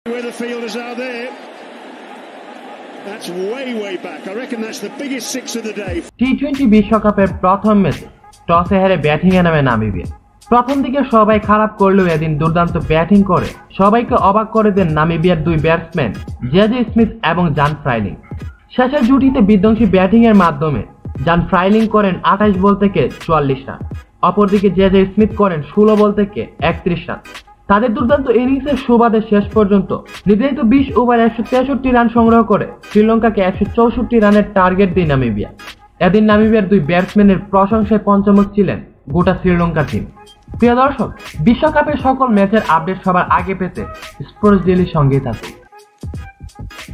Where the fielders are there. That's way back. I reckon that's the biggest six of the day. টি-20 বিশ্বকাপের প্রথম ম্যাচে টসে হেরে batting এ নামে নামিবিয়া। প্রথম দিকে সবাই খারাপ করলেও এদিন দুর্দান্ত ব্যাটিং করে সবাইকে অবাক করে দেন নামিবিয়ার দুই ব্যাটসম্যান জেজে স্মিথ এবং জান ফ্রাইলিং। শেষের জুটিতে বিধ্বংসী ব্যাটিং এর মাধ্যমে জান ফ্রাইলিং করেন 28 বল থেকে 44 রান, অপরদিকে জেজে স্মিথ করেন 16 বল থেকে 31 রান। তাদের দুর্দান্ত ইনিংসের সুবাদে শেষ পর্যন্ত নির্ধারিত 20 ওভার 163 রান সংগ্রহ করে শ্রীলঙ্কাকে 164 রানের টার্গেট দেয় নামিবিয়া। এদিন নামিবিয়ার দুই ব্যাটসম্যানের প্রশংসায় পঞ্চমুখ ছিলেন গোটা শ্রীলঙ্কা টিম। প্রিয় দর্শক, বিশ্বকাপের সকল ম্যাচের আপডেট সবার আগে পেতে স্পোর্টস ডেইলির সঙ্গেই থাকুন।